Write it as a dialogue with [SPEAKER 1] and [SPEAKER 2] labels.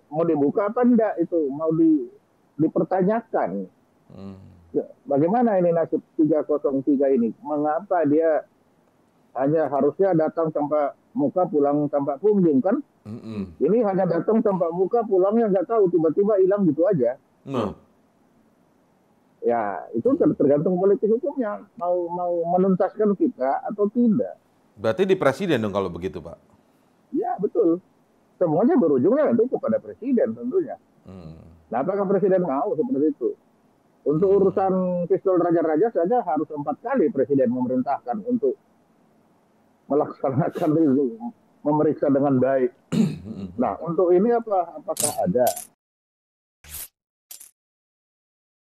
[SPEAKER 1] mau dibuka apa enggak itu, mau dipertanyakan. Bagaimana ini nasib 303 ini? Mengapa dia hanya harusnya datang tanpa muka, pulang tanpa kunjung kan? Ini hanya datang tanpa muka, pulangnya nggak tahu, tiba-tiba hilang gitu aja. Ya, itu tergantung politik hukumnya. Mau menuntaskan kita atau tidak.
[SPEAKER 2] Berarti di presiden dong kalau begitu, Pak?
[SPEAKER 1] Ya, betul. Semuanya berujungnya nanti kepada presiden tentunya. Nah, apakah presiden mau seperti itu? Untuk urusan pistol raja-raja saja harus 4 kali presiden memerintahkan untuk melaksanakan itu, memeriksa dengan baik. Nah, untuk ini apakah ada